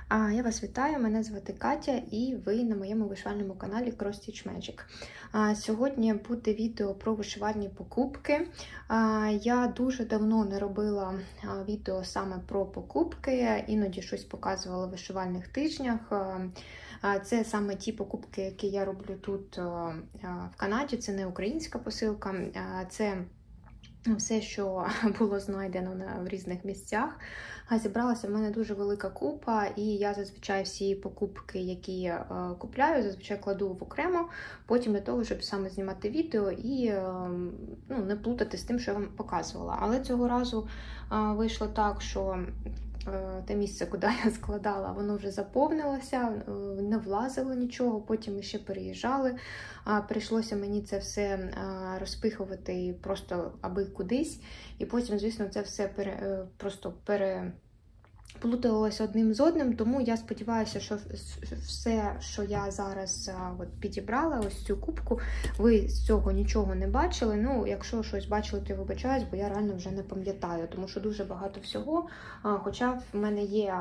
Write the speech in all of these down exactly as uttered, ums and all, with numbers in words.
А, Я вас вітаю, мене звати Катя і ви на моєму вишивальному каналі Cross Stitch Magic. А, Сьогодні буде відео про вишивальні покупки. А, Я дуже давно не робила відео саме про покупки, іноді щось показувала в вишивальних тижнях. А, Це саме ті покупки, які я роблю тут в Канаді, це не українська посилка, це все, що було знайдено на, в різних місцях. Зібралася в мене дуже велика купа, і я зазвичай всі покупки, які е, купляю, зазвичай кладу в окремо, потім для того, щоб саме знімати відео і е, ну, не плутати з тим, що я вам показувала. Але цього разу е, вийшло так, що те місце, куди я складала, воно вже заповнилося, не влазило нічого, потім ми ще переїжджали. Прийшлося мені це все розпихувати просто аби кудись. І потім, звісно, це все пере, просто пере... плуталося одним з одним, тому я сподіваюся, що все, що я зараз от, підібрала, ось цю кубку, ви з цього нічого не бачили. Ну, якщо щось бачили, то я вибачаюсь, бо я реально вже не пам'ятаю, тому що дуже багато всього. Хоча в мене є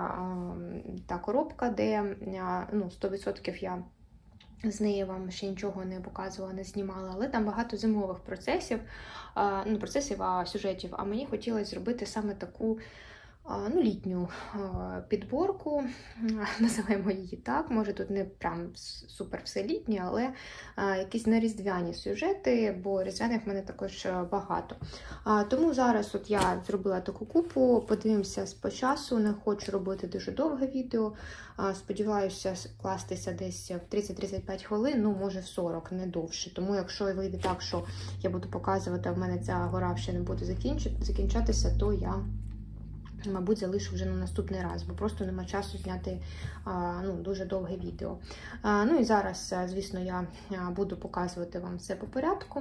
та коробка, де ну, сто відсотків я з неї вам ще нічого не показувала, не знімала, але там багато зимових процесів, ну, процесів, а сюжетів. А мені хотілося зробити саме таку ну, літню підборку, називаємо її так. Може, тут не прям супер все літнє, але якісь неріздвяні сюжети, бо різдвяних в мене також багато. Тому зараз от я зробила таку купу, подивимося по часу, не хочу робити дуже довге відео. Сподіваюся кластися десь в тридцять-тридцять п'ять хвилин, ну, може в сорок, не довше. Тому якщо вийде так, що я буду показувати, а в мене ця гора ще не буде закінчатися, то я, мабуть, залишу вже на наступний раз, бо просто нема часу зняти а, ну, дуже довге відео. А, ну і зараз, звісно, я буду показувати вам все по порядку.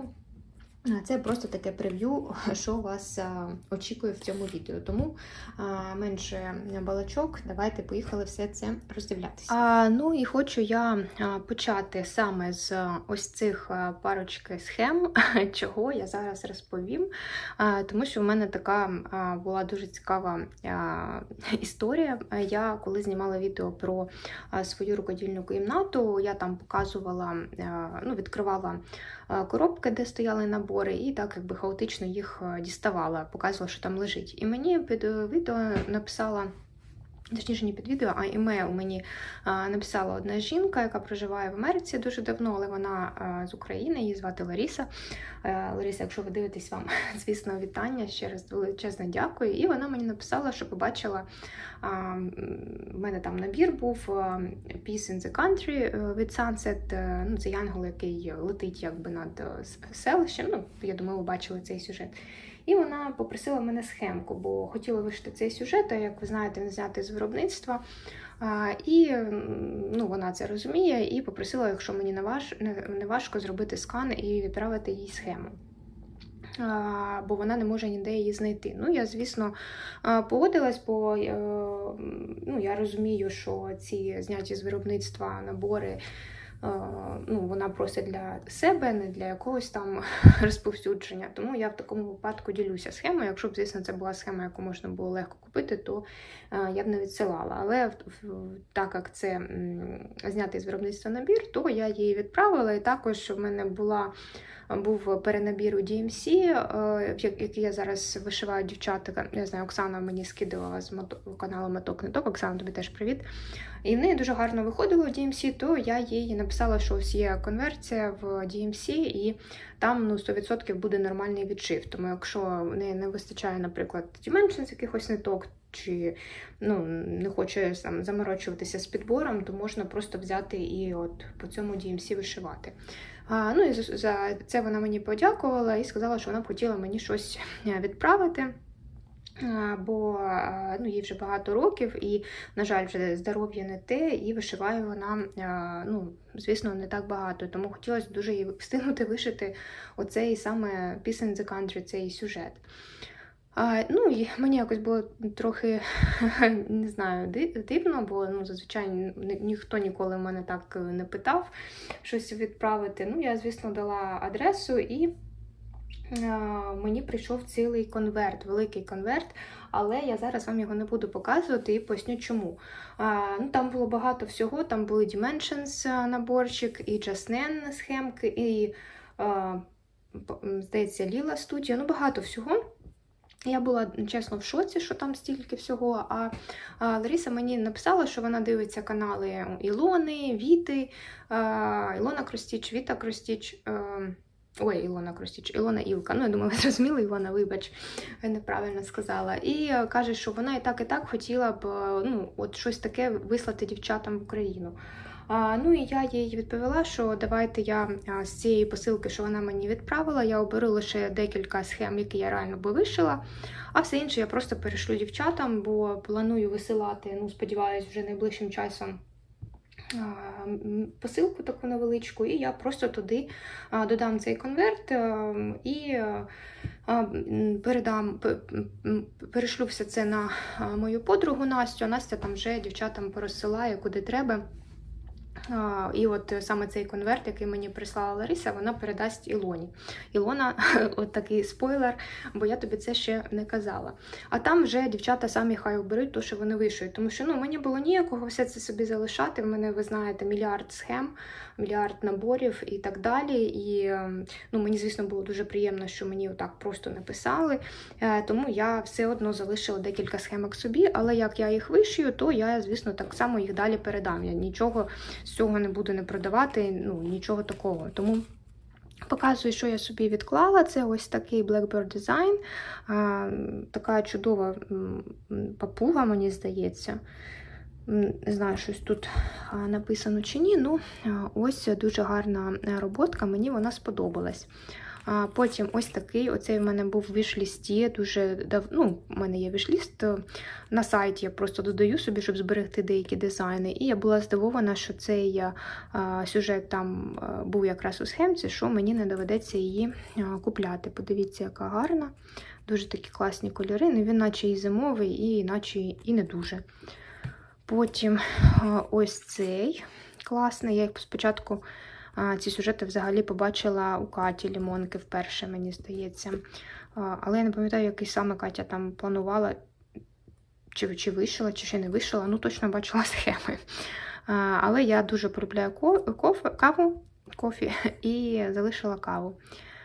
Це просто таке прев'ю, що вас очікує в цьому відео. Тому а, менше балачок, давайте поїхали все це роздивлятися. А, ну і хочу я почати саме з ось цих парочки схем, чого я зараз розповім. А, тому що в мене така а, була дуже цікава а, історія. Я коли знімала відео про а, свою рукодільну кімнату, я там показувала, а, ну, відкривала коробки, де стояли набори, і так якби хаотично їх діставала, показувала, що там лежить. І мені під відео написала, точніше, не під відео, а імейл мені а, написала одна жінка, яка проживає в Америці дуже давно, але вона а, з України, її звати Лариса. А, Лариса, якщо ви дивитесь, вам, звісно, вітання, ще раз величезне дякую. І вона мені написала, що побачила, а, в мене там набір був Peace in the Country від Sunset, ну, це янгол, який летить якби над селищем, ну, я думаю, ви бачили цей сюжет. І вона попросила мене схемку, бо хотіла вишити цей сюжет, а, як ви знаєте, він знятий з виробництва. А, і ну, вона це розуміє і попросила, якщо мені не, важ, не, не важко, зробити скан і відправити їй схему. А, бо вона не може ніде її знайти. Ну, я, звісно, погодилась, бо ну, я розумію, що ці зняті з виробництва набори, ну, вона просить для себе, не для якогось там розповсюдження. Тому я в такому випадку ділюся схемою. Якщо б, звісно, це була схема, яку можна було легко купити, то я б не відсилала. Але так як це знятий з виробництва набір, то я її відправила. І також в мене була був перенабір у ді ем сі, який я зараз вишиваю дівчата. Я знаю, Оксана мені скидувала з каналу Маток Ниток. Оксана, тобі теж привіт. І в неї дуже гарно виходило в ді ем сі, то я їй написала, що ось є конверсія в ді ем сі, і там, ну, сто відсотків буде нормальний відшив. Тому якщо в неї не вистачає, наприклад, Dimensions якихось ниток, чи ну, не хоче там заморочуватися з підбором, то можна просто взяти і от по цьому ді ем сі вишивати. А, ну і за, за це вона мені подякувала і сказала, що вона б хотіла мені щось відправити. Бо ну, їй вже багато років і, на жаль, вже здоров'я не те, і вишиває вона, ну, звісно, не так багато. Тому хотілося дуже їй встигнути вишити оцей саме Peace in the Country, цей сюжет. А, ну, і мені якось було трохи, не знаю, дивно, бо ну, зазвичай ні, ніхто ніколи в мене так не питав щось відправити. Ну, я, звісно, дала адресу і мені прийшов цілий конверт, великий конверт, але я зараз вам його не буду показувати і поясню чому. А, ну, там було багато всього, там були Dimensions наборчик, і Jasnen схемки, і, а, здається, Lila Studio, ну багато всього. Я була, чесно, в шоці, що там стільки всього, а, а Лариса мені написала, що вона дивиться канали Ілони, Віти, а, Ілона Кростіч, Віта Кростіч, а, ой, Ілона Кростіч, Ілона Ілка, ну, я думаю, ви зрозуміли, Ілона, вибач, я неправильно сказала. І а, каже, що вона і так, і так хотіла б, ну, от щось таке вислати дівчатам в Україну. А, ну і я їй відповіла, що давайте я а, з цієї посилки, що вона мені відправила, я оберу лише декілька схем, які я реально би вишила, а все інше я просто перешлю дівчатам, бо планую висилати, ну, сподіваюсь, вже найближчим часом а, посилку таку невеличку, і я просто туди а, додам цей конверт а, і а, передам, перешлю все це на а, мою подругу Настю, а Настя там вже дівчатам порозсилає, куди треба. І от саме цей конверт, який мені прислала Лариса, вона передасть Ілоні. Ілона, от такий спойлер, бо я тобі це ще не казала. А там вже дівчата самі хай оберуть те, що вони вишують. Тому що, ну, мені було ніякого все це собі залишати. В мене, ви знаєте, мільярд схем, мільярд наборів і так далі. І, ну, мені, звісно, було дуже приємно, що мені отак просто написали. Тому я все одно залишила декілька схемок собі, але як я їх вишию, то я, звісно, так само їх далі передам. Я нічого з цього не буду не продавати, ну, нічого такого. Тому показую, що я собі відклала. Це ось такий Blackbird Design. А, така чудова папуга, мені здається. Не знаю, щось тут написано чи ні. Ну, ось дуже гарна роботка, мені вона сподобалась. А потім ось такий, оцей в мене був в віш-лісті, дуже давно, ну, в мене є віш-ліст на сайті, я просто додаю собі, щоб зберегти деякі дизайни. І я була здивована, що цей а, сюжет там а, був якраз у схемці, що мені не доведеться її а, купляти. Подивіться, яка гарна, дуже такі класні кольори, ну, він наче і зимовий, і наче і не дуже. Потім а, ось цей класний, я їх спочатку... Ці сюжети взагалі побачила у Каті Лімонки вперше, мені здається. Але я не пам'ятаю, який саме Катя там планувала, чи, чи вишила, чи ще не вишила. Ну, точно бачила схеми. Але я дуже полюбляю кофе, каву, кофі і залишила каву.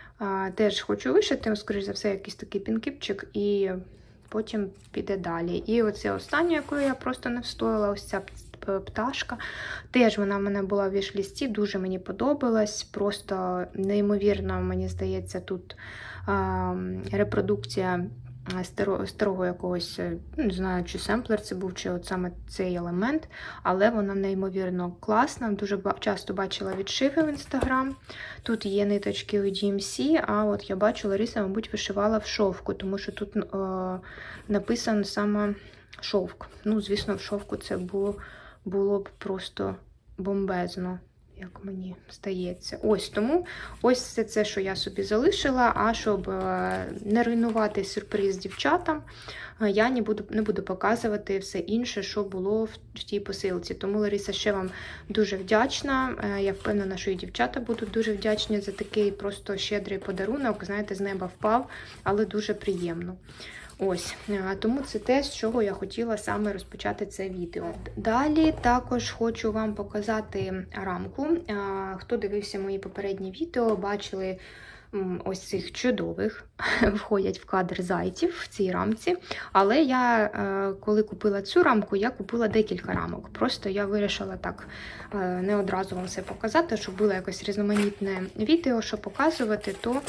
Теж хочу вишити, скоріш за все, якийсь такий пінкіпчик, і потім піде далі. І оце останнє, якою я просто не встояла, ось ця пташка. Теж вона в мене була в віш-лісті, дуже мені подобалась. Просто неймовірно, мені здається, тут а, репродукція старого, старого якогось, не знаю, чи семплер це був, чи от саме цей елемент, але вона неймовірно класна. Дуже часто бачила відшиви в Інстаграм. Тут є ниточки у ді ем сі, а от я бачу, Лариса, мабуть, вишивала в шовку, тому що тут о, написано саме шовк. Ну, звісно, в шовку це було було б просто бомбезно, як мені здається. Ось тому, ось це це, що я собі залишила, а щоб не руйнувати сюрприз дівчатам, я не буду, не буду показувати все інше, що було в, в тій посилці. Тому, Лариса, ще вам дуже вдячна. Я впевнена, що і дівчата будуть дуже вдячні за такий просто щедрий подарунок. Знаєте, з неба впав, але дуже приємно. Ось, тому це те, з чого я хотіла саме розпочати це відео. Далі також хочу вам показати рамку. Хто дивився мої попередні відео, бачили ось цих чудових, входять в кадр зайців в цій рамці. Але я, коли купила цю рамку, я купила декілька рамок. Просто я вирішила так не одразу вам все показати, щоб було якось різноманітне відео, що показувати, то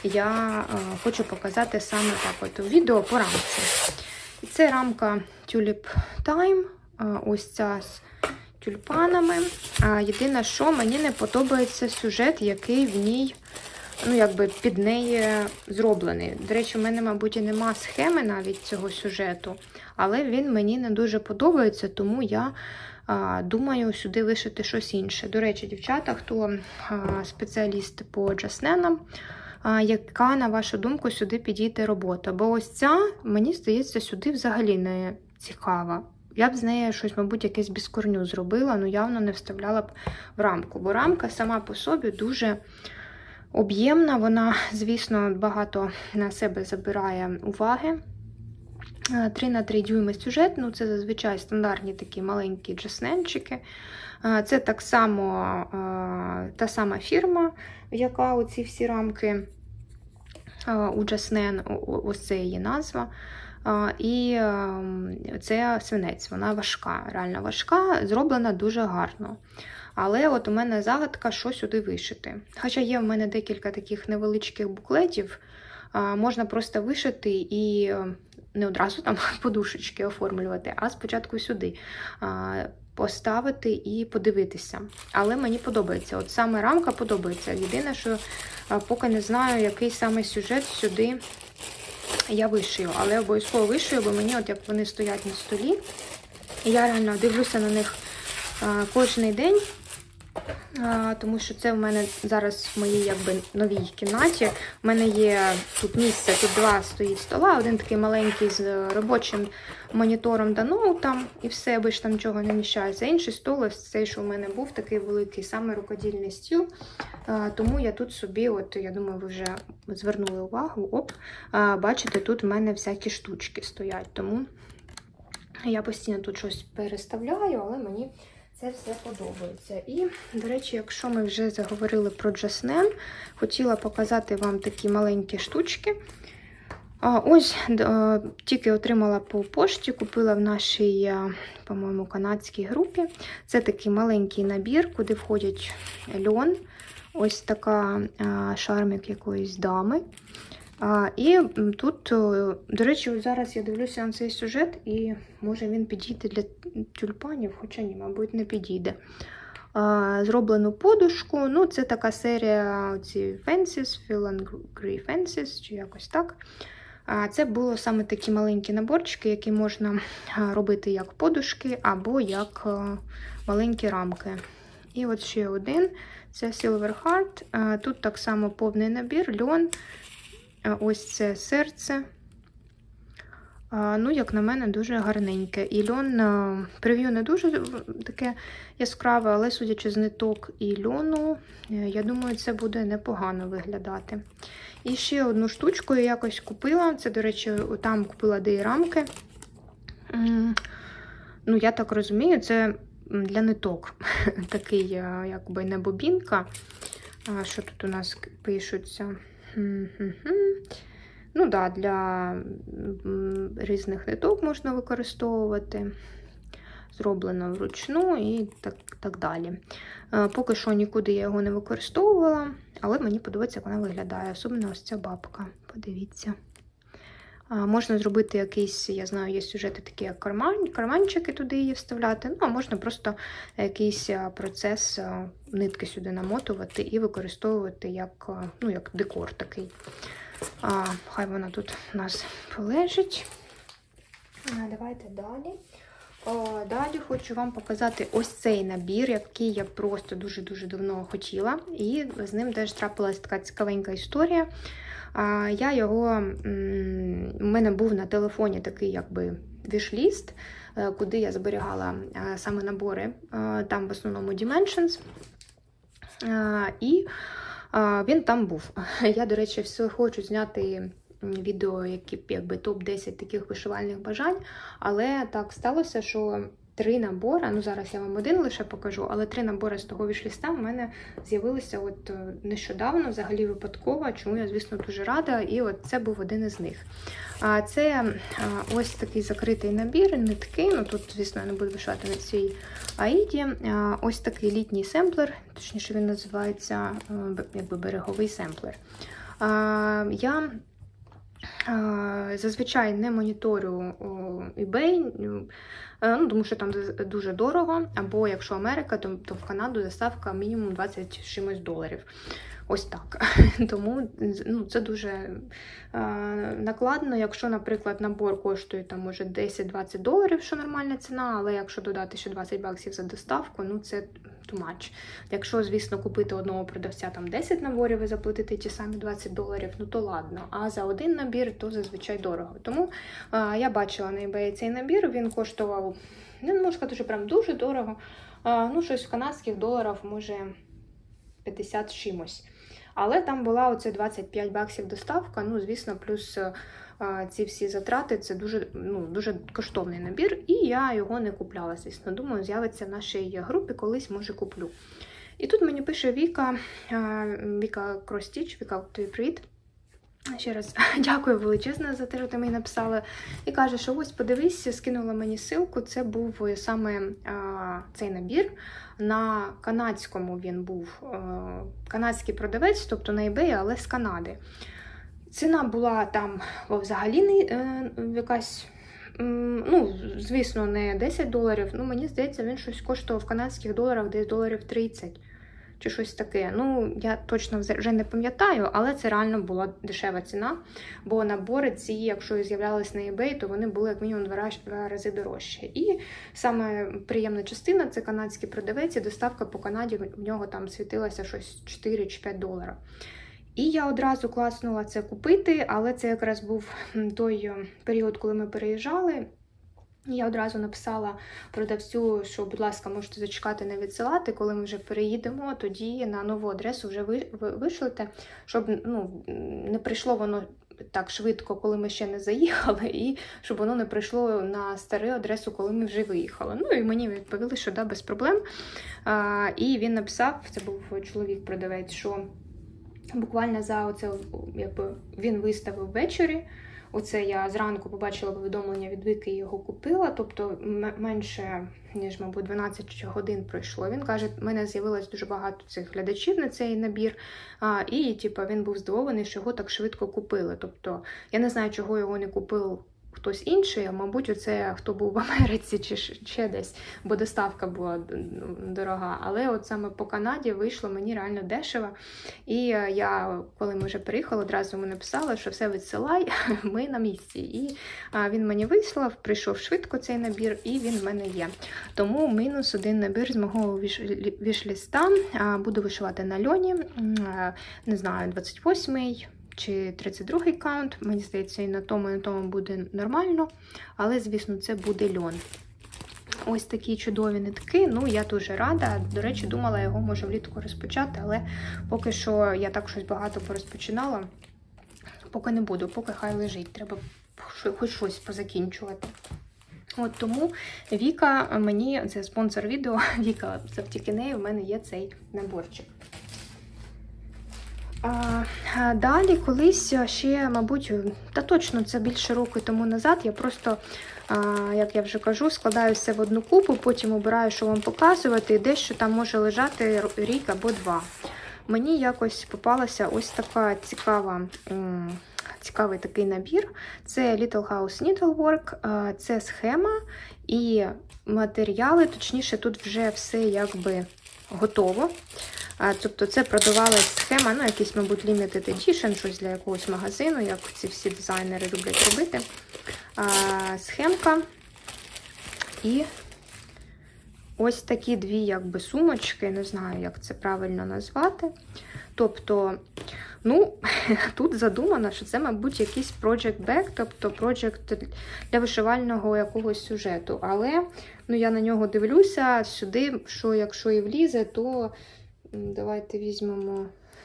я хочу показати саме так от відео по рамці. І це рамка Tulip Time, ось ця з тюльпанами. Єдине, що мені не подобається сюжет, який в ній, ну, якби під неї зроблений. До речі, в мене, мабуть, і нема схеми навіть цього сюжету, але він мені не дуже подобається, тому я а, думаю сюди вишити щось інше. До речі, дівчата, хто а, спеціаліст по джасненам, а, яка, на вашу думку, сюди підійде робота? Бо ось ця, мені здається, сюди взагалі не цікава. Я б з нею щось, мабуть, якесь без корню зробила, але явно не вставляла б в рамку. Бо рамка сама по собі дуже об'ємна, вона, звісно, багато на себе забирає уваги. три на три дюйми сюжет, ну це зазвичай стандартні такі маленькі джасненчики. Це так само та сама фірма, яка оці всі рамки у Джаснен, ось це її назва. І це свинець, вона важка, реально важка, зроблена дуже гарно. Але от у мене загадка, що сюди вишити. Хоча є в мене декілька таких невеличких буклетів, можна просто вишити і не одразу там подушечки оформлювати, а спочатку сюди поставити і подивитися. Але мені подобається, от саме рамка подобається. Єдине, що поки не знаю, який саме сюжет сюди я вишию. Але обов'язково вишию, бо мені, от як вони стоять на столі, я реально дивлюся на них кожен день. Тому що це в мене зараз в моїй якби новій кімнаті. У мене є тут місце, тут два стоїть стола, один такий маленький з робочим монітором та ноутом, і все, бо ж там нічого не вміщається. Інший стол, ось цей, що в мене був, такий великий, саме рукодільний стіл. Тому я тут собі, от я думаю, ви вже звернули увагу, оп, бачите, тут в мене всякі штучки стоять. Тому я постійно тут щось переставляю, але мені це все подобається. І, до речі, якщо ми вже заговорили про Джаснен, хотіла показати вам такі маленькі штучки. А, ось, а, тільки отримала по пошті, купила в нашій, по-моєму, канадській групі. Це такий маленький набір, куди входять льон, ось така а, шармик якоїсь дами. А, і тут, до речі, зараз я дивлюся на цей сюжет, і може він підійде для тюльпанів, хоча ні, мабуть, не підійде. А, зроблену подушку, ну це така серія ці Fences, Filigree Fences, чи якось так. А, це було саме такі маленькі наборчики, які можна робити як подушки, або як маленькі рамки. І от ще один, це Silver Heart, а, тут так само повний набір, льон. Ось це серце. Ну, як на мене, дуже гарненьке. І льон, прев'ю не дуже таке яскраве, але судячи з ниток і льону, я думаю, це буде непогано виглядати. І ще одну штучку я якось купила. Це, до речі, там купила де і рамки. Ну, я так розумію, це для ниток. Такий, якби, не бобінка. Що тут у нас пишуться? Ну так, да, для різних ниток можна використовувати. Зроблено вручну і так, так далі. Поки що нікуди я його не використовувала, але мені подобається, як вона виглядає. Особливо ось ця бабка. Подивіться. Можна зробити якийсь, я знаю, є сюжети такі, як карман, карманчики туди її вставляти. Ну, а можна просто якийсь процес нитки сюди намотувати і використовувати як, ну, як декор такий. А, хай вона тут у нас полежить. А, давайте далі. О, далі хочу вам показати ось цей набір, який я просто дуже-дуже давно хотіла. І з ним теж трапилась така цікавенька історія. А, я його, у мене був на телефоні такий якби вішліст, куди я зберігала саме набори, там в основному Dimensions. І він там був. Я, до речі, все хочу зняти відео, які якби топ десять таких вишивальних бажань, але так сталося, що три набори, ну зараз я вам один лише покажу, але три набори з того вішліста в мене з'явилися от нещодавно, взагалі випадково, чому я, звісно, дуже рада, і от це був один із них. Це ось такий закритий набір, нитки, ну тут, звісно, я не буду вишивати на цій аїді, ось такий літній семплер, точніше він називається якби береговий семплер. Я зазвичай не моніторю eBay, ну, тому що там дуже дорого, або якщо Америка, то, то в Канаду доставка мінімум двадцять чимось доларів. Ось так. Тому ну, це дуже е, накладно. Якщо, наприклад, набор коштує там, може, десять-двадцять доларів, що нормальна ціна, але якщо додати ще двадцять баксів за доставку, ну це too much. Якщо, звісно, купити одного продавця там десять наборів і заплатити ті самі двадцять доларів, ну то ладно. А за один набір то зазвичай дорого. Тому е, я бачила на eBay цей набір, він коштував, не можу сказати, що прям дуже дорого, е, ну щось в канадських доларах, може, п'ятдесят чимось. Але там була оце двадцять п'ять баксів доставка, ну, звісно, плюс а, ці всі затрати, це дуже, ну, дуже коштовний набір, і я його не купляла, звісно. Думаю, з'явиться в нашій групі, колись, може, куплю. І тут мені пише Віка, Віка Кростіч, Віка, тобі привіт. Ще раз дякую величезно за те, що ти мені написала. І каже, що ось подивись, скинула мені ссылку, це був саме а, цей набір. На канадському він був а, канадський продавець, тобто на eBay, але з Канади. Ціна була там взагалі е, якась, ну, звісно, не десять доларів, ну, мені здається, він щось коштував в канадських доларах десь доларів тридцять. Чи щось таке. Ну, я точно вже не пам'ятаю, але це реально була дешева ціна, бо набори ці, якщо з'являлись на eBay, то вони були як мінімум два рази дорожчі. І саме приємна частина – це канадський продавець, і доставка по Канаді, в нього там світилася щось чотири чи п'ять доларів. І я одразу класнула це купити, але це якраз був той період, коли ми переїжджали. Я одразу написала продавцю, що, будь ласка, можете зачекати, не відсилати, коли ми вже переїдемо, тоді на нову адресу вже ви, ви вишлете, щоб, ну, не прийшло воно так швидко, коли ми ще не заїхали, і щоб воно не прийшло на стару адресу, коли ми вже виїхали. Ну, і мені відповіли, що да, без проблем. А, і він написав, це був чоловік-продавець, що буквально за оце, якби, він виставив ввечері. Оце я зранку побачила повідомлення від Віки і його купила, тобто менше, ніж, мабуть, дванадцять годин пройшло. Він каже, в мене з'явилось дуже багато цих глядачів на цей набір, а, і типу, він був здивований, що його так швидко купили. Тобто, я не знаю, чого його не купив хтось інший, а, мабуть, оце хто був в Америці чи ще десь, бо доставка була дорога. Але от саме по Канаді вийшло мені реально дешево. І я, коли ми вже приїхали, одразу йому написала, що все відсилай, ми на місці. І він мені вислав, прийшов швидко цей набір, і він в мене є. Тому мінус один набір з мого віш-ліста. Буду вишивати на льоні, не знаю, двадцять восьмий чи тридцять другий каунт. Мені здається, і на тому, і на тому буде нормально. Але, звісно, це буде льон. Ось такі чудові нитки. Ну, я дуже рада. До речі, думала його, може, влітку розпочати, але поки що я так щось багато порозпочинала. Поки не буду, поки хай лежить. Треба хоч щось позакінчувати. От тому Віка мені, це спонсор відео, Віка, завдяки неї в мене є цей наборчик. А, далі колись ще, мабуть, та точно це більше року тому назад, я просто, а, як я вже кажу, складаю все в одну купу, потім обираю, що вам показувати, і дещо там може лежати рік або два. Мені якось попалася ось така цікава, цікавий такий набір. Це Little House Needlework, це схема і матеріали, точніше, тут вже все якби готово. Тобто це продавалась схема, ну, якийсь, мабуть, limited edition, щось для якогось магазину, як ці всі дизайнери люблять робити. А, схемка. І ось такі дві, якби, сумочки, не знаю, як це правильно назвати. Тобто, ну, тут задумано, що це, мабуть, якийсь project bag, тобто project для вишивального якогось сюжету. Але, ну, я на нього дивлюся сюди, що якщо і влізе, то давайте візьмемо,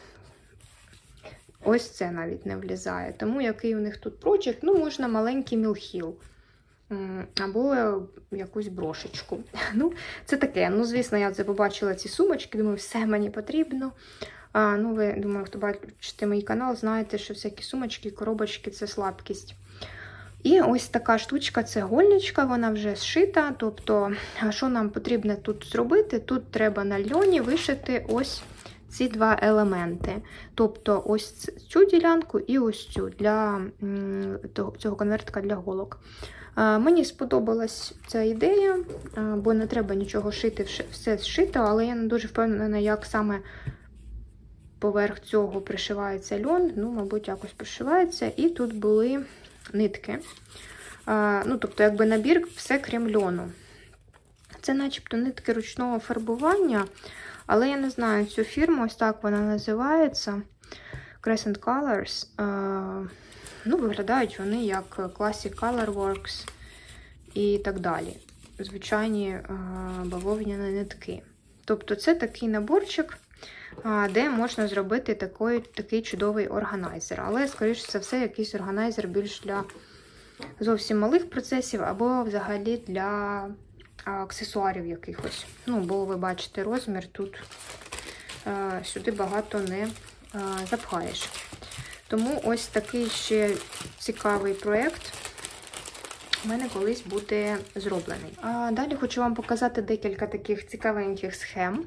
ось це навіть не влізає. Тому який у них тут project, ну, можна маленький мілхіл. Або якусь брошечку. Ну, це таке. Ну, звісно, я це побачила ці сумочки, думаю, все мені потрібно. А, ну, ви, думаю, хто бачите мій канал, знаєте, що всякі сумочки, коробочки – це слабкість. І ось така штучка, це гольничка, вона вже зшита. Тобто, що нам потрібно тут зробити? Тут треба на льоні вишити ось ці два елементи. Тобто, ось цю ділянку і ось цю, для цього конвертика для голок. Мені сподобалась ця ідея, бо не треба нічого шити, все зшито, але я не дуже впевнена, як саме поверх цього пришивається льон. Ну, мабуть, якось пришивається. І тут були нитки. Ну, тобто, якби набір все крім льону. Це начебто нитки ручного фарбування, але я не знаю цю фірму, ось так вона називається. Crescent Colors. Ну, виглядають вони як Classic Colorworks і так далі. Звичайні бавовняні нитки. Тобто це такий наборчик. де можна зробити такий, такий чудовий органайзер. Але, скоріш за все, якийсь органайзер більш для зовсім малих процесів або взагалі для аксесуарів якихось. Ну, бо ви бачите розмір, тут а, сюди багато не а, запхаєш. Тому ось такий ще цікавий проєкт у мене колись буде зроблений. А далі хочу вам показати декілька таких цікавеньких схем.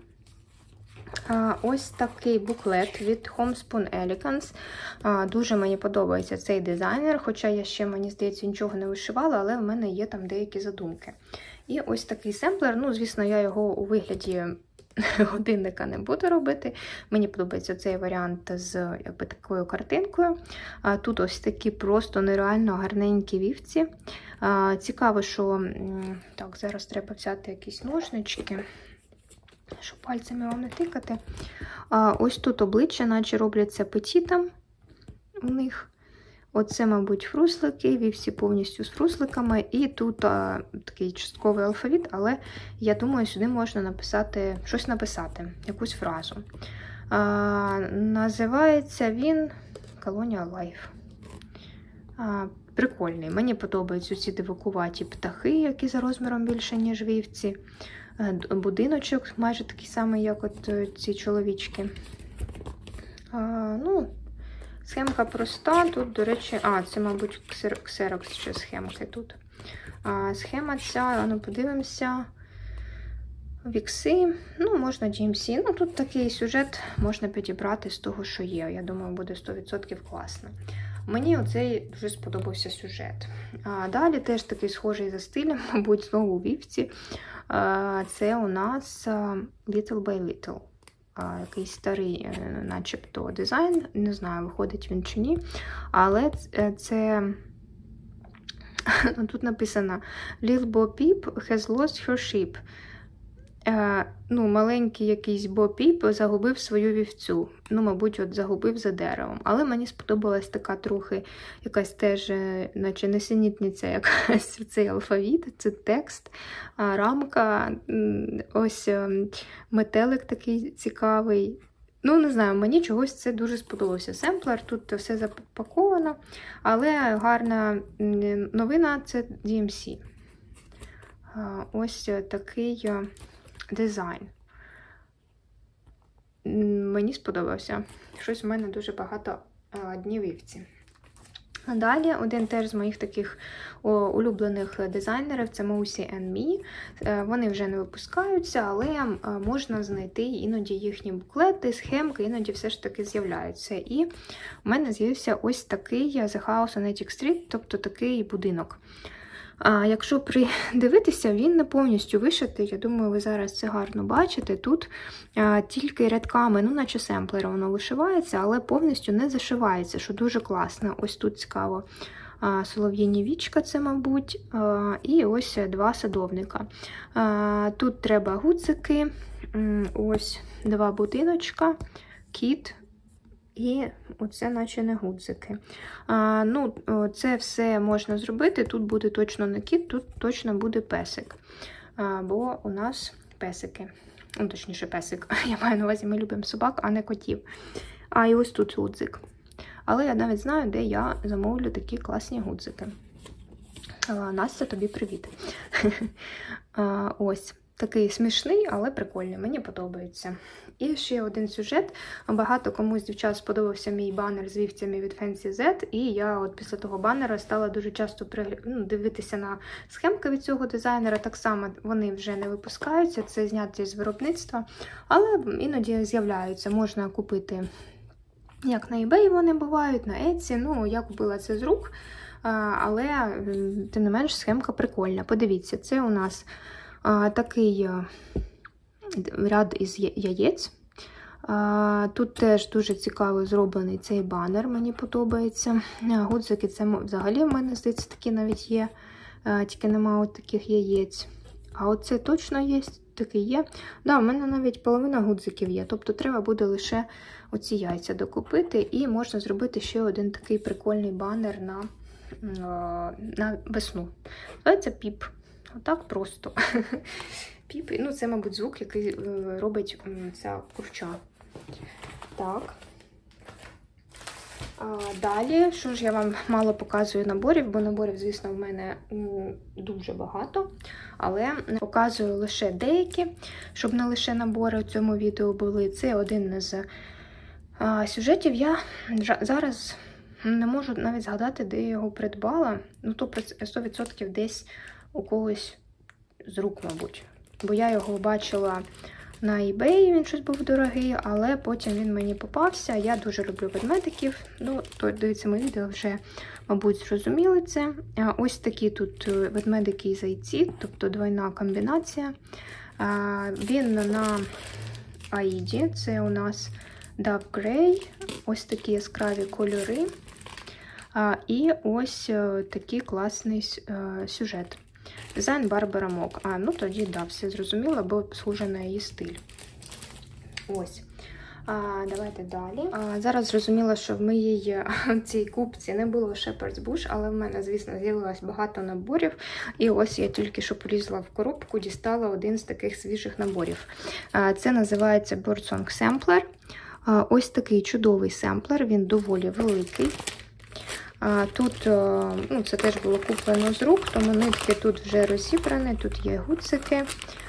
А, ось такий буклет від Homespun Elegance. А, дуже мені подобається цей дизайнер, хоча я ще, мені здається, нічого не вишивала, але в мене є там деякі задумки. І ось такий семплер, ну, звісно, я його у вигляді годинника не буду робити. Мені подобається цей варіант з якби такою картинкою. А, тут ось такі просто нереально гарненькі вівці. А, цікаво, що так, зараз треба взяти якісь ножнички, щоб пальцями вам не тикати. А, ось тут обличчя, наче робляться петітом у них. Оце, мабуть, фруслики, вівці повністю з фрусликами. І тут а, такий частковий алфавіт, але я думаю, сюди можна написати, щось написати, якусь фразу. А, називається він Colonial Life. А, прикольний. Мені подобаються ці дивакуваті птахи, які за розміром більше, ніж вівці. Будиночок майже такий самий, як от ці чоловічки. А, ну, схемка проста. Тут, до речі, а, це, мабуть, ксерокс ще схемки тут. А, схема ця, ну, подивимося. Вікси, ну, можна джі ем сі. Ну, тут такий сюжет можна підібрати з того, що є. Я думаю, буде сто відсотків класно. Мені оцей дуже сподобався сюжет. А далі теж такий схожий за стилем, мабуть, знову вівці. А, це у нас Little by Little. А, якийсь старий, начебто, дизайн. Не знаю, виходить він чи ні. Але це... Тут написано Little Bo Peep has lost her sheep. Е, ну, маленький якийсь Бо Піп загубив свою вівцю. Ну, мабуть, от загубив за деревом. Але мені сподобалась така трохи якась теж, наче несенітниця якась цей алфавіт, це текст, а, рамка, ось метелик такий цікавий. Ну, не знаю, мені чогось це дуже сподобався. Семплер, тут все запаковано, але гарна новина – це ді ем сі. А, ось такий дизайн. Мені сподобався. Щось в мене дуже багато днів вівці. Далі один теж з моїх таких о, улюблених дизайнерів – це Mousy and Me. Вони вже не випускаються, але можна знайти іноді їхні буклети, схемки, іноді все ж таки з'являються. І в мене з'явився ось такий The House on Attic Street, тобто такий будинок. А якщо придивитися, він не повністю вишитий. Я думаю, ви зараз це гарно бачите. Тут а, тільки рядками, ну наче семплера воно вишивається, але повністю не зашивається, що дуже класно. Ось тут цікаво. А, солов'їні вічка це, мабуть, а, і ось два садовника. А, тут треба гудзики, ось два будиночка, кіт. І оце наче не гудзики. А, ну, це все можна зробити. Тут буде точно не кіт, тут точно буде песик. А, бо у нас песики. Ну, точніше, песик. Я маю на увазі, ми любимо собак, а не котів. А, і ось тут гудзик. Але я навіть знаю, де я замовлю такі класні гудзики. А, Настя, тобі привіт. А, ось. Такий смішний, але прикольний, мені подобається. І ще один сюжет. Багато комусь дівчат сподобався мій банер з вівцями від Fancy Z, і я от після того банера стала дуже часто пригля... ну, дивитися на схемки від цього дизайнера. Так само вони вже не випускаються, це зняті з виробництва, але іноді з'являються. Можна купити, як на eBay вони бувають, на Etsy. Ну, я купила це з рук, але, тим не менш, схемка прикольна. Подивіться, це у нас А, такий ряд із яєць. А, тут теж дуже цікаво зроблений цей банер, мені подобається. Гудзики, це взагалі в мене, здається, такі навіть є, а, тільки немає от таких яєць. А оце точно є, такі є. Да, в мене навіть половина гудзиків є, тобто треба буде лише оці яйця докупити, і можна зробити ще один такий прикольний банер на, на весну. Це піп. Отак просто. Піп. Ну, це, мабуть, звук, який робить ця курча. Так. А далі, що ж я вам мало показую наборів, бо наборів, звісно, в мене дуже багато, але показую лише деякі, щоб не лише набори у цьому відео були. Це один з а, сюжетів. Я зараз не можу навіть згадати, де я його придбала. Ну, то сто відсотків десь у когось з рук, мабуть. Бо я його бачила на eBay, він щось був дорогий, але потім він мені попався. Я дуже люблю ведмедиків. Ну, то дивіться моє відео, вже, мабуть, зрозуміли це. Ось такі тут ведмедики і зайці, тобто двойна комбінація. Він на Аїді, це у нас Dark Grey, ось такі яскраві кольори. І ось такий класний сюжет. Дизайн Барбара Мок. А, ну тоді, да, все зрозуміло, бо схоже на її стиль. Ось. А, давайте далі. А, зараз зрозуміла, що в моїй цій купці не було Shepherd's Bush, але в мене, звісно, з'явилось багато наборів. І ось я тільки що полізла в коробку, дістала один з таких свіжих наборів. А, це називається Birdsong Sampler. А, ось такий чудовий семплер, він доволі великий. Тут, ну, це теж було куплено з рук, тому нитки тут вже розібрані, тут є гудзики,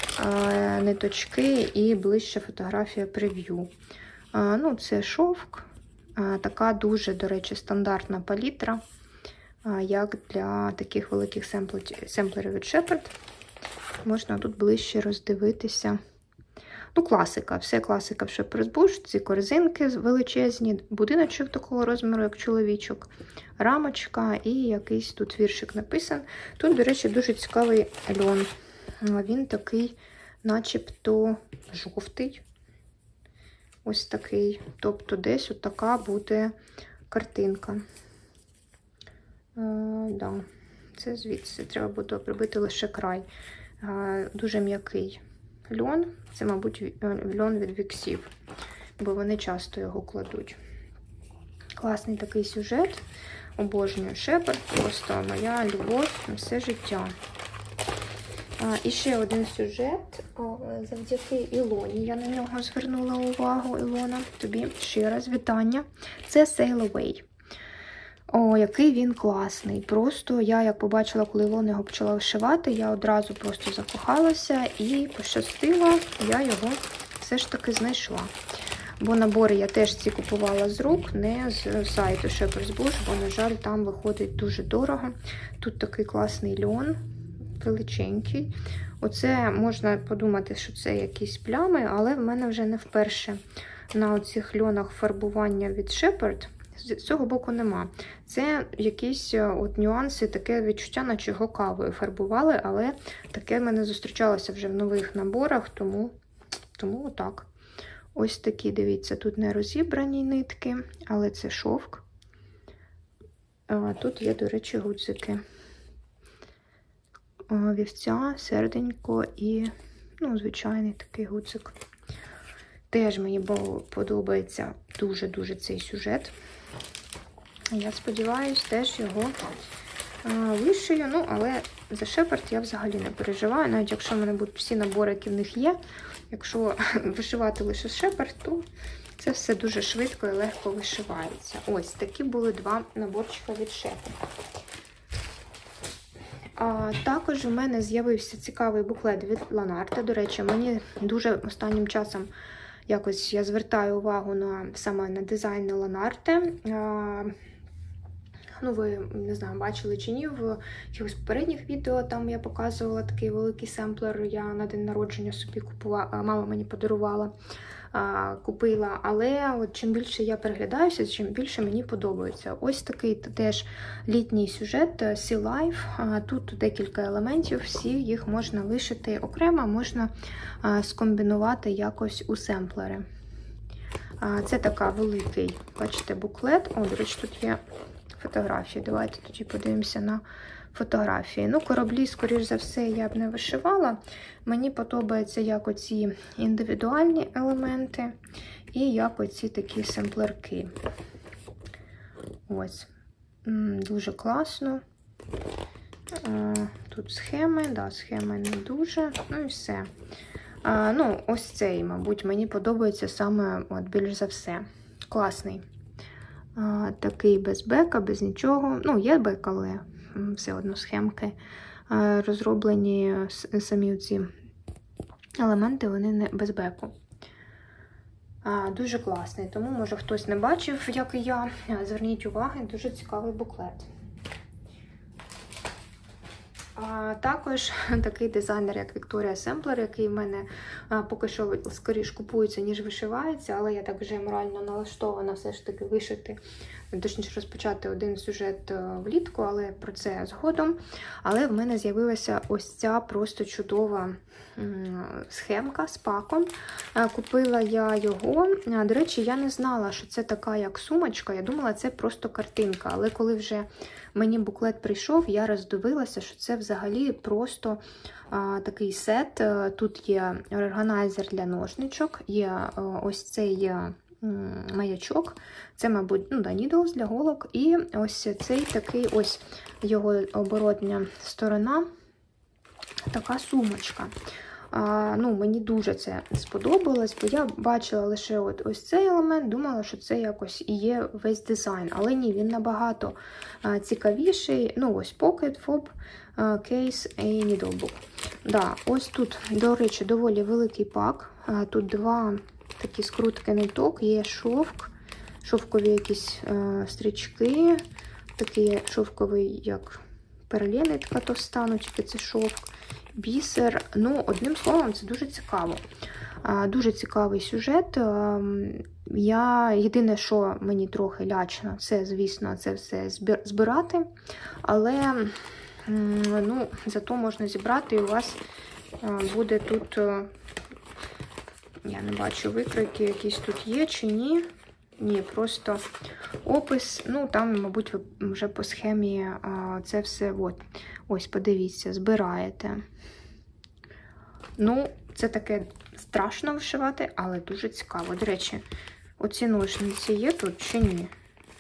ниточки і ближче фотографія прев'ю. Ну, це шовк, така дуже, до речі, стандартна палітра, як для таких великих семплерів від Shepherd. Можна тут ближче роздивитися. Ну, класика, все класика в Shepherd's Bush, ці корзинки величезні, будиночок такого розміру, як чоловічок, рамочка і якийсь тут віршик написан. Тут, до речі, дуже цікавий льон. Він такий, начебто, жовтий. Ось такий. Тобто десь от така буде картинка. А, да. Це звідси, треба буде прибити лише край. А, дуже м'який льон. Це, мабуть, льон від віксів, бо вони часто його кладуть. Класний такий сюжет. Обожнюю Shepherd, просто моя любов на все життя. А, і ще один сюжет завдяки Ілоні. Я на нього звернула увагу. Ілона, тобі ще раз вітання. Це Sail Away. О, який він класний. Просто я, як побачила, коли Ілона його почала вишивати, я одразу просто закохалася і пощастило, я його все ж таки знайшла. Бо набори я теж ці купувала з рук, не з сайту Shepherd's Bush, бо, на жаль, там виходить дуже дорого. Тут такий класний льон, величенький. Оце можна подумати, що це якісь плями, але в мене вже не вперше на оцих льонах фарбування від Shepherd. З цього боку нема. Це якісь от нюанси, таке відчуття, наче його кавою фарбували, але таке в мене зустрічалося вже в нових наборах, тому, тому отак. Ось такі, дивіться, тут не розібрані нитки, але це шовк. А тут є, до речі, гудзики. Вівця, серденько і, ну, звичайний такий гудзик. Теж мені подобається дуже-дуже цей сюжет. Я сподіваюся, теж його а, вишию. Ну, але за Shepherd я взагалі не переживаю. Навіть якщо в мене будуть всі набори, які в них є. Якщо вишивати лише з Shepherd, то це все дуже швидко і легко вишивається. Ось, такі були два наборчика від Shepherd. А, також у мене з'явився цікавий буклет від Ланарте. До речі, мені дуже останнім часом якось я звертаю увагу на, саме на дизайн Ланарте. Ну, ви, не знаю, бачили чи ні, в якихось попередніх відео там я показувала такий великий семплер, я на день народження собі купувала, мама мені подарувала, а, купила, але от чим більше я переглядаюся, чим більше мені подобається. Ось такий теж літній сюжет Sea Life, тут декілька елементів, всі їх можна вишити окремо, можна а, скомбінувати якось у семплери. А, це така великий, бачите, буклет, о, до речі, тут є фотографії. Давайте тоді подивимося на фотографії. Ну, кораблі, скоріш за все, я б не вишивала. Мені подобається як оці індивідуальні елементи і як оці такі семплерки. Ось. Дуже класно. Тут схеми, да, схеми не дуже. Ну і все. А, ну, ось цей, мабуть, мені подобається саме от, більш за все. Класний. А, такий без бека, без нічого. Ну, є бек, але все одно схемки. А, розроблені самі ці елементи, вони не без беку. А, дуже класний, тому, може, хтось не бачив, як і я. Зверніть увагу, дуже цікавий буклет. А також такий дизайнер, як Вікторія Семплер, який в мене а, поки що скоріш купується, ніж вишивається, але я так вже морально налаштована все ж таки вишити, точніше розпочати один сюжет влітку, але про це згодом. Але в мене з'явилася ось ця просто чудова схемка з паком. Купила я його. До речі, я не знала, що це така як сумочка. Я думала, це просто картинка. Але коли вже мені буклет прийшов, я роздивилася, що це взагалі просто а, такий сет. Тут є органайзер для ножничок, є а, ось цей маячок. Це, мабуть, ну, да, needles для голок. І ось цей такий, ось його оборотня сторона, така сумочка. А, ну, мені дуже це сподобалось, бо я бачила лише от ось цей елемент, думала, що це якось і є весь дизайн. Але ні, він набагато а, цікавіший. Ну, ось Pocket, фоб, Case і Needlebook. Да, ось тут, до речі, доволі великий пак. А, тут два такі скрутки ниток, є шовк, шовкові якісь а, стрічки, такий шовковий, як перелінитка товста, ну тільки це шовк. Бісер. Ну, одним словом, це дуже цікаво. Дуже цікавий сюжет. Я, єдине, що мені трохи лячно, це, звісно, це все збирати. Але, ну, зато можна зібрати, і у вас буде тут, я не бачу, викройки якісь тут є чи ні. Ні, просто опис, ну, там, мабуть, ви вже по схемі це все, от, ось, подивіться, збираєте. Ну, це таке страшно вишивати, але дуже цікаво. До речі, оці ножниці є тут чи ні?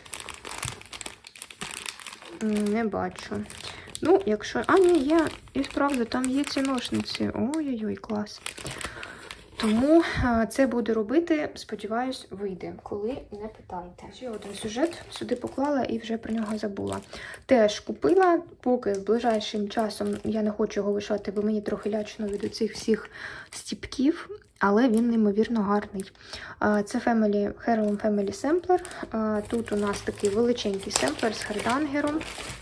Не бачу. Ну, якщо... А, ні, є. І справді, там є ці ножниці. Ой-ой-ой, клас. Тому це буду робити, сподіваюсь, вийде. Коли, не питайте. Ще один сюжет сюди поклала і вже про нього забула. Теж купила, поки ближайшим часом я не хочу його вишивати, бо мені трохи лячно від оцих всіх стіпків, але він неймовірно гарний. Це Family, Heirloom Family Sampler. Тут у нас такий величенький семплер з хардангером.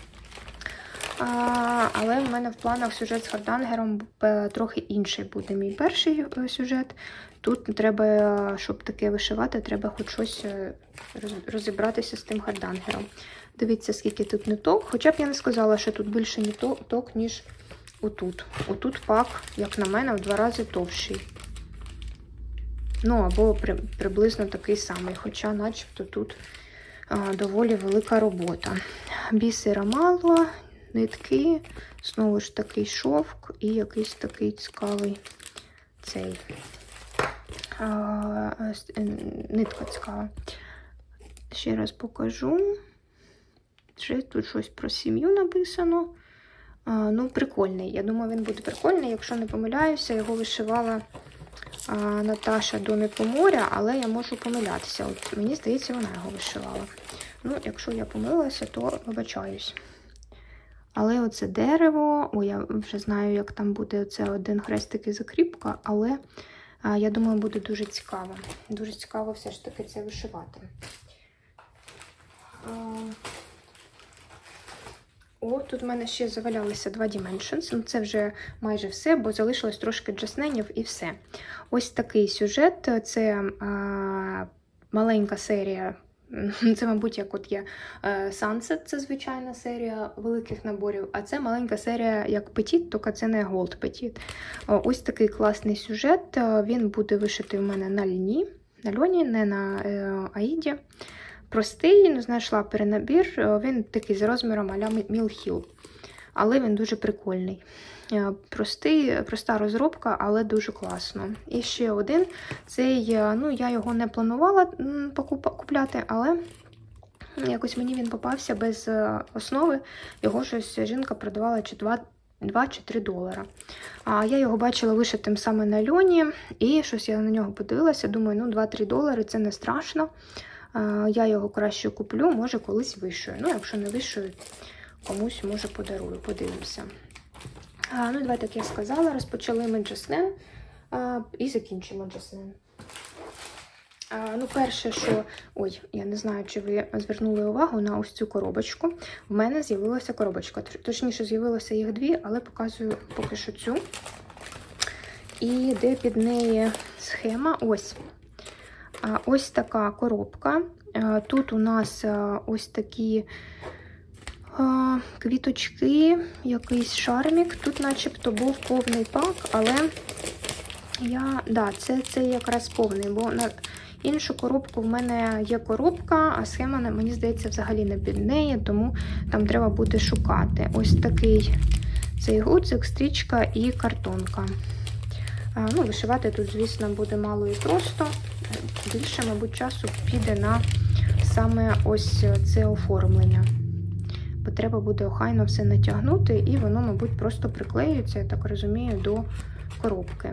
А, але в мене в планах сюжет з хардангером трохи інший буде мій перший сюжет. Тут треба, щоб таке вишивати, треба хоч щось розібратися з тим хардангером. Дивіться, скільки тут ниток. Хоча б я не сказала, що тут більше ниток, ніж отут. Отут пак, як на мене, в два рази товщий. Ну, або при, приблизно такий самий, хоча начебто тут а, доволі велика робота. Бісера мало. Нитки, знову ж такий шовк і якийсь такий цікавий цей а, нитка цікава. Ще раз покажу. Ще тут щось про сім'ю написано. А, ну, прикольний. Я думаю, він буде прикольний. Якщо не помиляюся, його вишивала а, Наташа до Непоморя, але я можу помилятися. От, мені здається, вона його вишивала. Ну, якщо я помилилася, то вибачаюсь. Але оце дерево, о, я вже знаю, як там буде оце один хрестик і закріпка, але а, я думаю, буде дуже цікаво. Дуже цікаво все ж таки це вишивати. А... О, тут в мене ще завалялися два Dimensions. Ну, це вже майже все, бо залишилось трошки джасненів і все. Ось такий сюжет. Це а, маленька серія. Це, мабуть, як от є Sunset, це звичайна серія великих наборів, а це маленька серія як Petit, тільки це не Gold Petit. Ось такий класний сюжет, він буде вишитий у мене на льні, на льоні, не на аїді. Простий, ну, знайшла перенабір, він такий з розміром а-ля Mill Hill, але він дуже прикольний. Простий, проста розробка, але дуже класно. І ще один. Цей, ну, я його не планувала купляти, але якось мені він попався без основи. Його щось жінка продавала чи два два чи три долара. А я його бачила вишитим саме на льоні, і щось я на нього подивилася, думаю, ну два-три долари це не страшно. А, я його краще куплю, може колись вишию. Ну, якщо не вишию, комусь, може, подарую, подивимося. А, ну, давайте, як я сказала, розпочали ми Just Nan і закінчимо Just Nan. А, ну, перше, що... Ой, я не знаю, чи ви звернули увагу на ось цю коробочку. В мене з'явилася коробочка. Точніше, з'явилося їх дві, але показую поки що цю. І де під неї схема. Ось. А, ось така коробка. А, тут у нас а, ось такі а, квіточки, якийсь шармік. Тут начебто був повний пак, але я... Да, це, це якраз повний, бо на іншу коробку в мене є коробка, а схема, мені здається, взагалі не під неї, тому там треба буде шукати. Ось такий цей гудзик, стрічка і картонка. А, ну, вишивати тут, звісно, буде мало і просто. Більше, мабуть, часу піде на саме ось це оформлення. Бо треба буде охайно все натягнути, і воно, мабуть, просто приклеюється, я так розумію, до коробки.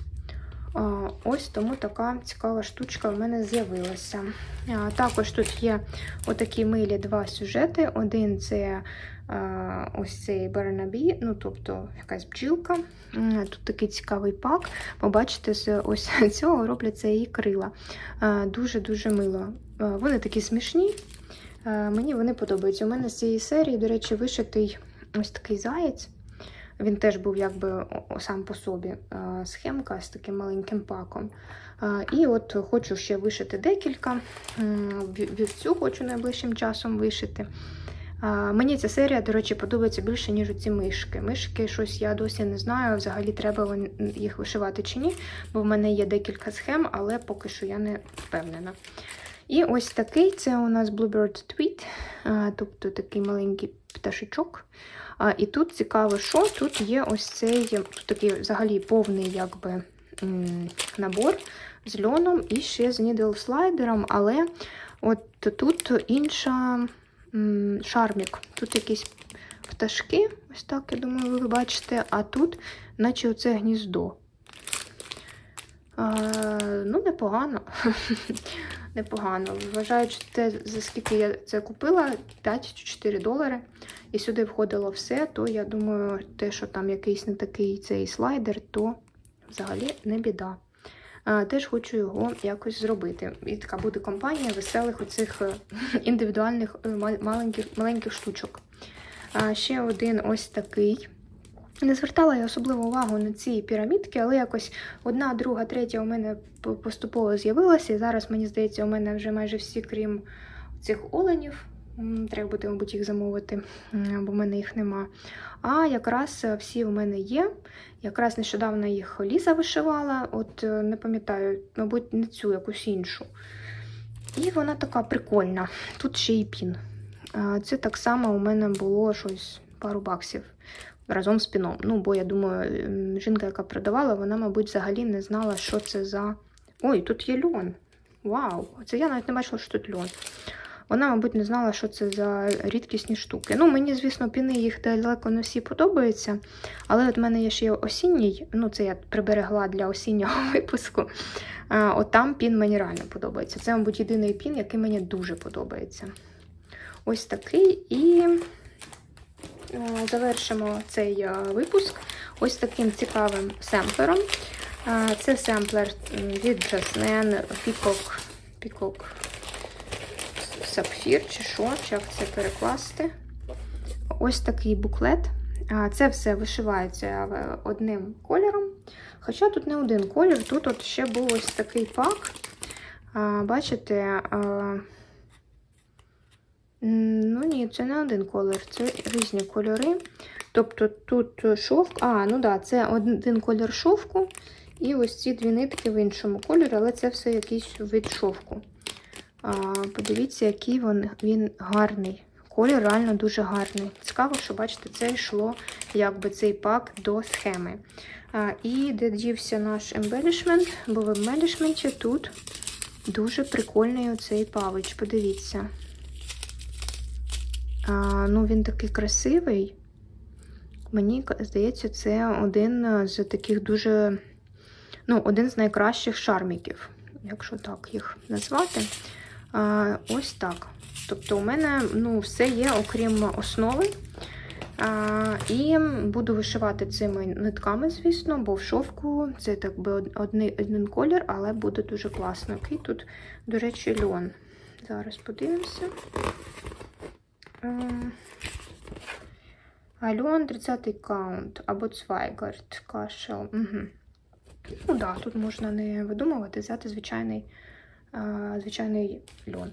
Ось тому така цікава штучка в мене з'явилася. Також тут є отакі милі два сюжети. Один це а, ось цей Барнабі, ну тобто якась бджілка. Тут такий цікавий пак. Побачите, з ось цього робляться її крила. Дуже-дуже мило. Вони такі смішні. Мені вони подобаються. У мене з цієї серії, до речі, вишитий ось такий заєць. Він теж був якби сам по собі схемка з таким маленьким паком. І от хочу ще вишити декілька. Вівцю хочу найближчим часом вишити. Мені ця серія, до речі, подобається більше, ніж ці мишки. Мишки щось я досі не знаю, взагалі треба їх вишивати чи ні, бо в мене є декілька схем, але поки що я не впевнена. І ось такий, це у нас Bluebird Tweet, тобто такий маленький пташечок. А, і тут цікаво, що тут є ось цей, тут такий взагалі повний якби набор з льоном і ще з needle слайдером, але от тут інша м, шармік. Тут якісь пташки, ось так, я думаю, ви бачите, а тут наче оце гніздо. А, ну, непогано. Непогано. Вважаючи те, за скільки я це купила, п'ять чи чотири долари, і сюди входило все, то я думаю, те, що там якийсь не такий цей слайдер, то взагалі не біда. А, теж хочу його якось зробити. І така буде компанія веселих оцих індивідуальних маленьких, маленьких штучок. А, ще один ось такий. Не звертала я особливо увагу на ці пірамідки, але якось одна, друга, третя у мене поступово з'явилася. І зараз, мені здається, у мене вже майже всі, крім цих оленів. Треба буде, мабуть, їх замовити, бо в мене їх нема. А якраз всі у мене є. Якраз нещодавно їх Ліза вишивала. От не пам'ятаю, мабуть, не цю, якусь іншу. І вона така прикольна. Тут ще й пін. Це так само у мене було щось пару баксів. Разом з піном. Ну, бо, я думаю, жінка, яка продавала, вона, мабуть, взагалі не знала, що це за... Ой, тут є льон. Вау! Це я навіть не бачила, що тут льон. Вона, мабуть, не знала, що це за рідкісні штуки. Ну, мені, звісно, піни їх далеко не всі подобаються. Але от в мене є ще осінній, ну, це я приберегла для осіннього випуску. А, от там пін мені реально подобається. Це, мабуть, єдиний пін, який мені дуже подобається. Ось такий. І... завершимо цей випуск ось таким цікавим семплером. Це семплер від Just Nan Peacock, Peacock Sapphire, чи що, як це перекласти. Ось такий буклет. Це все вишивається одним кольором. Хоча тут не один колір, тут от ще був ось такий пак. Бачите, ну ні, це не один колір, це різні кольори. Тобто тут шовк, а, ну да, це один колір шовку, і ось ці дві нитки в іншому кольорі, але це все якийсь вид шовку. А, подивіться, який він, він гарний. Колір реально дуже гарний. Цікаво, що, бачите, це йшло, якби цей пак до схеми. А, і де дівся наш ембелішмент, бо в ембелішменті тут дуже прикольний оцей павич, подивіться. А, ну, він такий красивий. Мені здається, це один з таких дуже, ну, один з найкращих шарміків, якщо так їх назвати. А, ось так. Тобто у мене, ну, все є, окрім основи. А, і буду вишивати цими нитками, звісно, бо в шовку це так би один, один колір, але буде дуже класно. Який тут, до речі, льон. Зараз подивимося. А льон тридцятий каунт, або Цвайгард, кашел. Угу. Ну да, тут можна не видумувати, взяти звичайний, а, звичайний льон.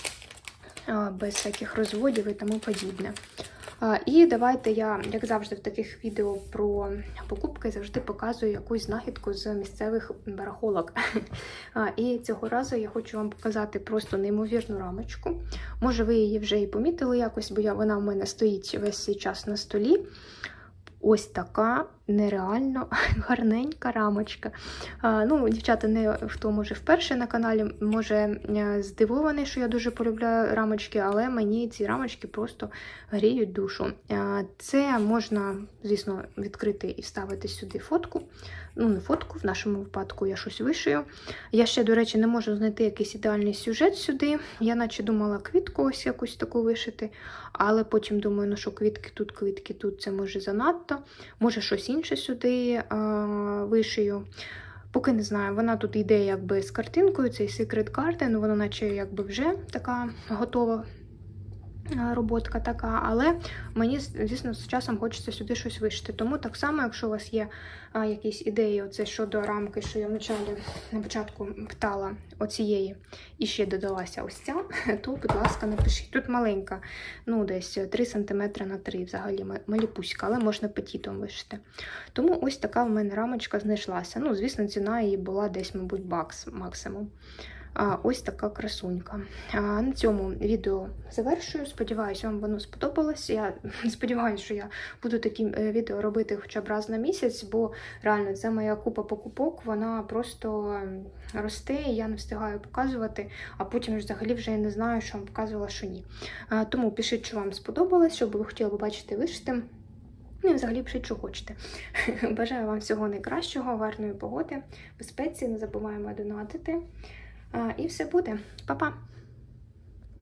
А, без всяких розводів і тому подібне. А, і давайте я, як завжди в таких відео про покупки, завжди показую якусь знахідку з місцевих барахолок. А, і цього разу я хочу вам показати просто неймовірну рамочку. Може ви її вже і помітили якось, бо я, вона в мене стоїть весь цей час на столі. Ось така нереально гарненька рамочка. А, ну, дівчата, не хто може вперше на каналі, може здивований, що я дуже полюбляю рамочки, але мені ці рамочки просто гріють душу. А, це можна, звісно, відкрити і вставити сюди фотку. Ну, не фотку, в нашому випадку я щось вишию. Я ще, до речі, не можу знайти якийсь ідеальний сюжет сюди. Я наче думала квітку ось якусь таку вишити, але потім думаю, ну що квітки тут, квітки тут, це може занадто. Може щось інше сюди а, вишию. Поки не знаю, вона тут йде якби з картинкою, цей Secret Garden, вона наче якби вже така готова роботка така, але мені, звісно, з часом хочеться сюди щось вишити. Тому так само, якщо у вас є а, якісь ідеї оце щодо рамки, що я вначалі, на початку питала оцієї, і ще додалася ось ця, то, будь ласка, напишіть. Тут маленька, ну, десь три сантиметри на три, взагалі, маліпуська, але можна петітом вишити. Тому ось така в мене рамочка знайшлася. Ну, звісно, ціна її була десь, мабуть, бакс максимум. А, ось така красунька. А, на цьому відео завершую. Сподіваюся, вам воно сподобалось. Я сподіваюся, що я буду такі відео робити хоча б раз на місяць, бо реально це моя купа покупок, вона просто росте, і я не встигаю показувати, а потім взагалі вже я не знаю, що вам показувала, що ні. А, тому пишіть, що вам сподобалось, що би ви хотіли побачити вишити. Ну і взагалі пишіть, що хочете. Бажаю вам всього найкращого, гарної погоди, безпеці, не забуваємо донатити. І все буде. Па-па!